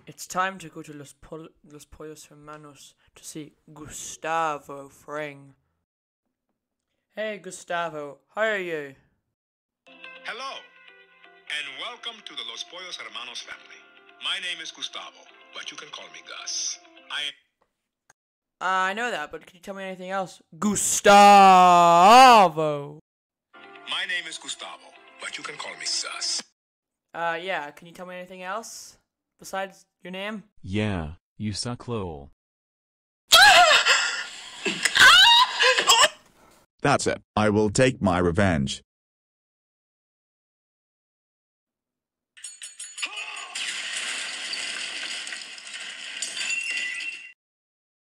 It's time to go to Los Pollos Hermanos to see Gustavo Fring. Hey Gustavo, how are you? Hello, and welcome to the Los Pollos Hermanos family. My name is Gustavo, but you can call me Gus. I know that, but can you tell me anything else? Gustavo! My name is Gustavo, but you can call me Sus. Yeah, can you tell me anything else? Besides your name? Yeah, you suck lol. That's it. I will take my revenge.